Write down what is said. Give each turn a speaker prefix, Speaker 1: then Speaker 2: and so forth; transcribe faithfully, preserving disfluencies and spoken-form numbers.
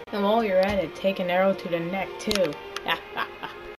Speaker 1: And while you're at it, take an arrow to the neck too.